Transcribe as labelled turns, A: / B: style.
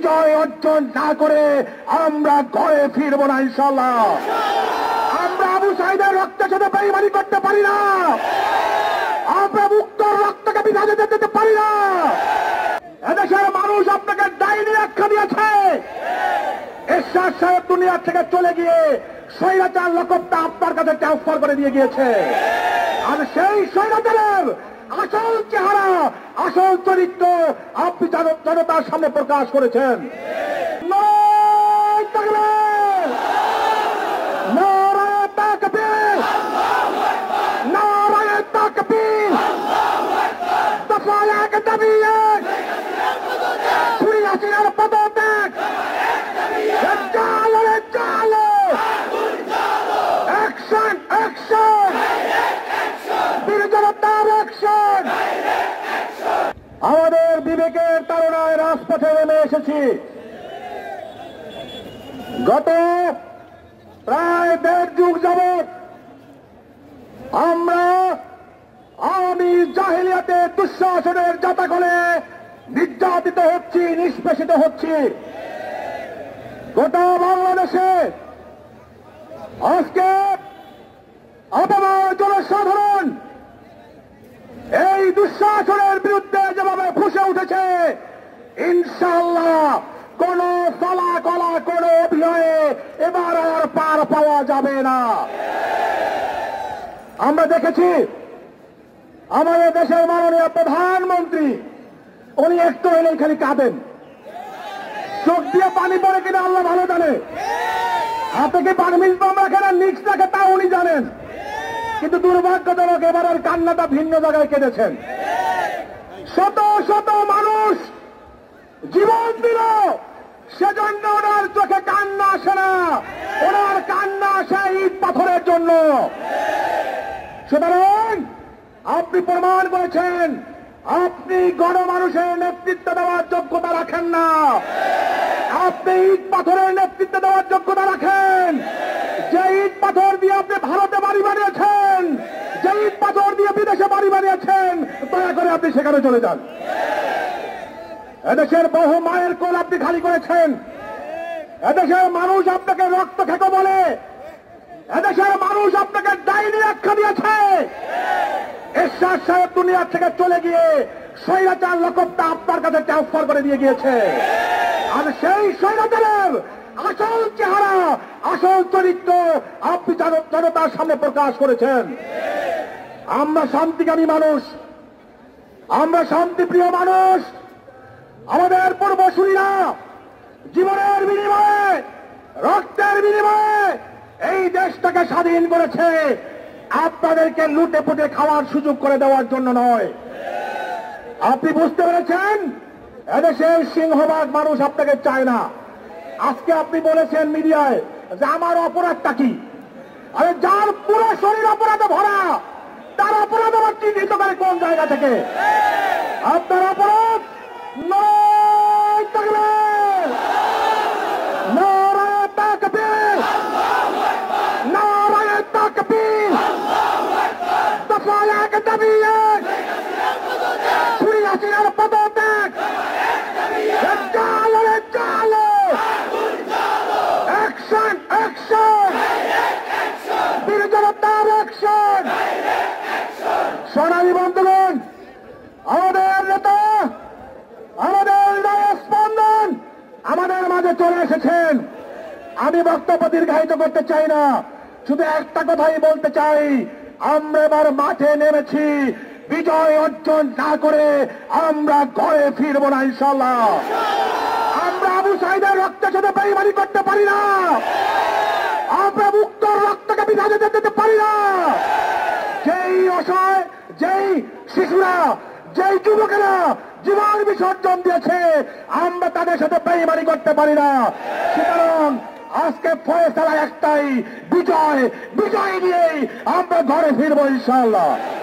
A: বিজয় অর্জন না করে আমরা ঘরে ফিরবো না ইনশাআল্লাহ। আমরা আবু সাইদের রক্তের সাথে বেইমানি করতে পারি না। আমরা মুক্তর রক্তকে বিধানে দিতে পারি না। এদেশের মানুষ আপনাকে ডাইনি আখ্যা দিয়েছে। এরশাদ সাহেব দুনিয়া থেকে চলে গিয়ে স্বৈরাচার লকবটা আপনার কাছে ট্রান্সফার করে দিয়ে গিয়েছে। আর সেই স্বৈরাচারের আসল চেহারা, আসল চরিত্র আপনি জনতার সামনে প্রকাশ করেছেন। নারায়ে তাকবীর, নারায়ে তাকবীর, নারায়ে তাকবীর, দফা এক দাবি এক, খুনি হাসিনার পদত্যাগ, চালো রে চালো, অ্যাকশন অ্যাকশন, বীর জনতার অ্যাকশন। আমাদের বিবেকের তাড়নায় রাজপথে নেমে এসেছি। গত প্রায় 1.5 যুগ যাবৎ আমরা আওয়ামী জাহেলিয়াতের দুঃশাসনের জাতাকলে নির্যাতিত হচ্ছি, নিষ্পেষিত হচ্ছি। গোটা বাংলাদেশে আজকে আপামর জনসাধারণ এই দুঃশাসনের বিরুদ্ধে যেভাবে ফুঁসে উঠেছে, ইনশাআল্লাহ কোন ফলাকলা, কোন অভিনয়ে এবার আর পার পাওয়া যাবে না। আমরা দেখেছি আমাদের দেশের মাননীয় প্রধানমন্ত্রী, উনি একটু হলেই খালি কাঁদেন, চোখ দিয়ে পানি পড়ে কিনা আল্লাহ ভালো জানে, হাতে কি পারমিট বাম রাখে না নিক্স রাখে তা উনি জানেন। কিন্তু দুর্ভাগ্যজনক এবারের কান্নাটা ভিন্ন জায়গায় কেঁদেছেন। শত শত মানুষ জীবন দিল, সেজন্য ওনার চোখে কান্না আসে না, ওনার কান্না আসে ইট পাথরের জন্য। সুতরাং আপনি প্রমাণ করেছেন আপনি গণমানুষের নেতৃত্ব দেওয়ার যোগ্যতা রাখেন না, আপনি ইট পাথরের নেতৃত্ব দেওয়ার যোগ্যতা রাখেন। যে ইট পাথর দিয়ে আপনি ভারতে বাড়ি বানিয়েছেন, যে ইট পাথর দিয়ে বিদেশে বাড়ি বানিয়েছেন, দয়া করে আপনি সেখানে চলে যান। এদেশের বহু মায়ের কোল আপনি খালি করেছেন। এদেশের মানুষ আপনাকে রক্ত খেকো বলে, এদেশের মানুষ আপনাকে ডাইনি আখ্যা দিয়েছে। এরশাদ সাহেব দুনিয়া থেকে চলে গিয়ে স্বৈরাচার লকবটা আপনার কাছে ট্রান্সফার করে দিয়ে গিয়েছে। আর সেই স্বৈরাচারের আসল চেহারা, আসল চরিত্র আপনি জনতার সামনে প্রকাশ করেছেন। আমরা শান্তিকামী মানুষ, আমরা শান্তিপ্রিয় মানুষ। আমাদের পূর্বসূরীরা জীবনের বিনিময়ে, রক্তের বিনিময়ে এই দেশটাকে স্বাধীন করেছে, আপনাদেরকে লুটে পুটে খাওয়ার সুযোগ করে দেওয়ার জন্য নয়। আপনি বুঝতে পেরেছেন এদেশের সিংহভাগ মানুষ আপনাকে চায় না। আজকে আপনি বলেছেন মিডিয়ায় যে আমার অপরাধটা কি? আরে যার পুরো শরীর অপরাধে ভরা, তার অপরাধ আবার চিহ্নিত করে কোন জায়গা থেকে? আপনার অপরাধ নারায়ে তাকবীর, নারায়ে তাকবীর, নারায়ে তাকবীর, দফা এক দাবি এক, খুনি হাসিনার পদত্যাগ, চালো রে চালো, অ্যাকশন অ্যাকশন, বীর জনতার অ্যাকশন। সোনালী বন্ধুগণ, আমাদের নেতা, আমাদের স্পন্দন আমাদের মাঝে চলে এসেছেন। আমি বক্তব্য দীর্ঘায়িত করতে চাই না, শুধু একটা কথাই বলতে চাই, আমরা এবার মাঠে নেমেছি, বিজয় অর্জন না করে আমরা ঘরে ফিরবো না ইনশাআল্লাহ। আমরা আবু সাইদের রক্তের সাথে বেইমানি করতে পারি না, আমরা মুক্তর রক্তকে বিধানে দিতে পারি না। যেই অসহায়, যেই শিশুরা, যেই যুবকেরা জীবন বিসর্জন দিয়েছে, আমরা তাদের সাথে বেইমানি করতে পারি না। সুতরাং আজকে ফয়সালা একটাই, বিজয়, বিজয় নিয়েই আমরা ঘরে ফিরবো ইনশাআল্লাহ।